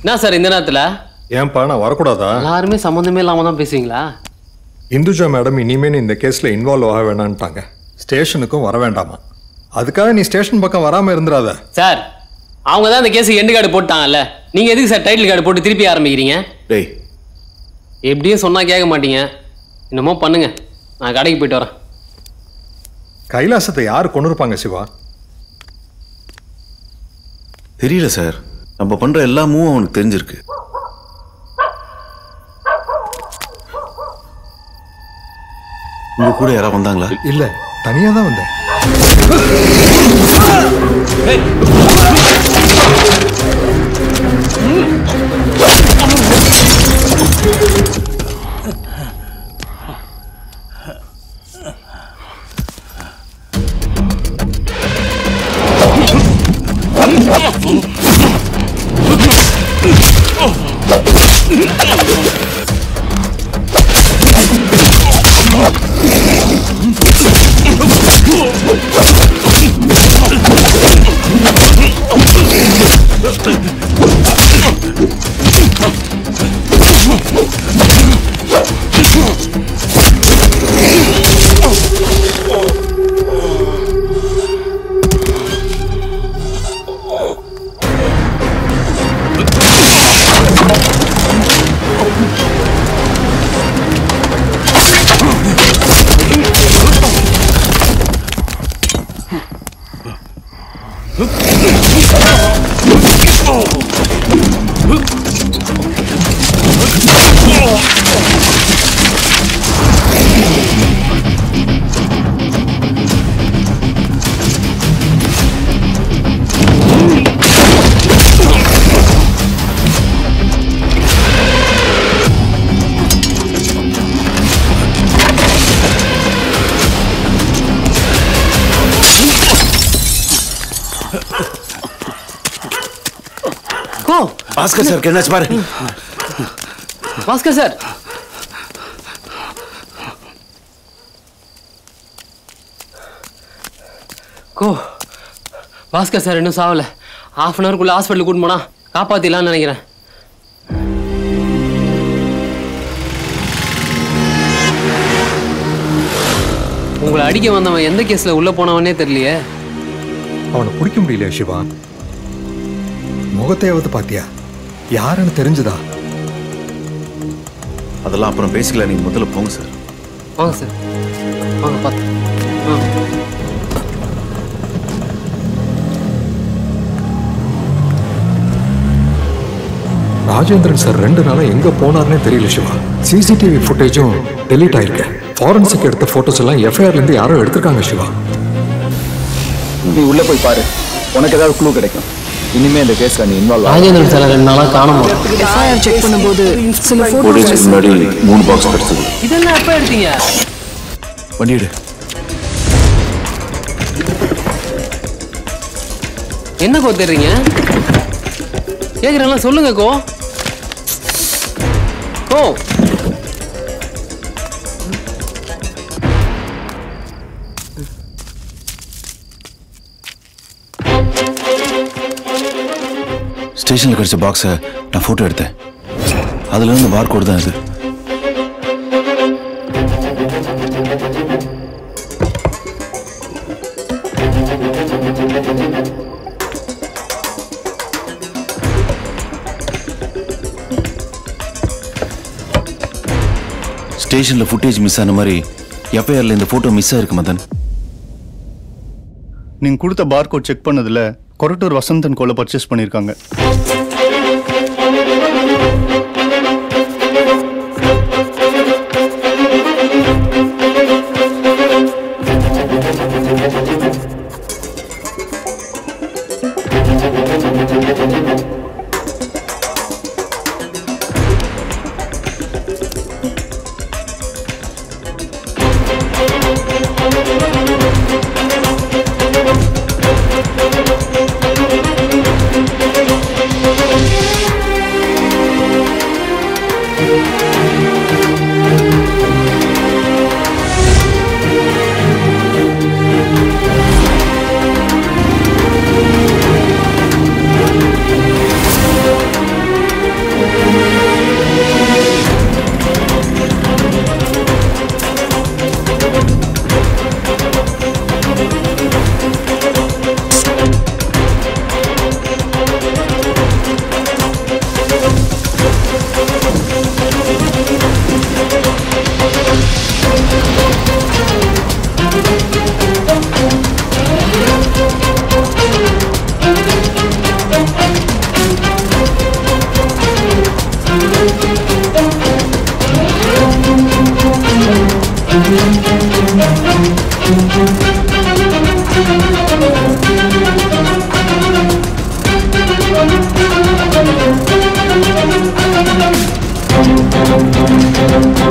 என்ன சார் இந்த நேரத்தில்? ஏன்பா நான் வரக்கூடாதா? எல்லாருமே சம்மந்தமே இல்லாமல் தான் பேசுவீங்களா? இந்துஜா மேடம் இனிமேல் இந்த கேஸில் இன்வால்வ் ஆக வேணான்ட்டாங்க. ஸ்டேஷனுக்கும் வர வேண்டாமா. அதுக்காக நீ ஸ்டேஷன் பக்கம் வராமல் இருந்துடாத. சார் அவங்க தான் இந்த கேஸுக்கு எண்டு கார்டு போட்டாங்கல்ல, நீங்கள் எதுக்கு சார் டைட்டில் கார்டு போட்டு திருப்பி ஆரம்பிக்கிறீங்க? டேய் எப்படியும் சொன்னால் கேட்க மாட்டீங்க. என்னமோ பண்ணுங்க, நான் கடைக்கு போயிட்டு வரேன். கைலாசத்தை யார் கொண்டு இருப்பாங்க சிவா? தெரியல சார். நம்ம பண்ற எல்லாமும் அவனுக்கு தெரிஞ்சிருக்கு. உங்க கூட யாராவது வந்தாங்களா? இல்ல, தனியா தான் வந்தேன். பாஸ்கர் சார் என்னாச்சு பாரு. Bhaskar sir, go Bhaskar sir இன்னும் சாவல. ஹாஃப் அன் ஹவருக்குள்ள ஹாஸ்பிட்டலுக்கு கூட்டு போனா காப்பாத்திடலாம்னு நினைக்கிறேன். உங்களை அடிக்க வந்தவன் எந்த கேஸ்ல உள்ள போனவனே தெரியலையே. அவனை பிடிக்க முடியல சிவா. முகத்தையாவது பாத்தியா? யாருன்னு தெரிஞ்சுதா? அதெல்லாம் அப்புறம் பேசிக்கலாம். நீங்க முதல்ல போங்க சார். வாங்க சார், வாங்க பார்த்து. ராஜேந்திரன் சார் 2 நாளா எங்க போனார்னே தெரியல சிவா. சிசிடிவி ஃபுட்டேஜும் டெலீட் ஆயிருக்கு. ஃபாரன்சிக் எடுத்த போட்டோஸ் எல்லாம் எஃப்ஐஆர்ல இருந்து யாரோ எடுத்திருக்காங்க சிவா. நீ உள்ள போய் பாரு, உனக்கு ஏதாவது க்ளூ கிடைக்கும். இனிமே இந்த கேஸ்ல நீ இன்வால்வ் ஆக. ராஜேந்திரன் சார் 2 நாளா காணோம். எஃப்ஐஆர் செக் பண்ணும்போது சில போட்டோஸ் முன்னாடி 3 பாக்ஸ் கிடைச்சது. இதெல்லாம் எப்ப எடுத்தீங்க? வண்டிடு. என்ன கோ தெரியுங்க? கேக்குறேன்ல, சொல்லுங்க கோ. கோ ஸ்டேஷன்ல கிடைச்ச பாக்ஸை நான் போட்டோ எடுத்தேன். அதுல இருந்து பார் கோட் தான் இது. ஸ்டேஷன்ல ஃபுட்டேஜ் மிஸ் ஆன மாதிரி எஃப்ஐஆர்ல இந்த போட்டோ மிஸ் ஆயிருக்கு மதன். நீங்க கொடுத்த பார் கோட் செக் பண்ணதுல கொரட்டூர் வசந்தன் கோல பர்ச்சேஸ் பண்ணிருக்காங்க. சார்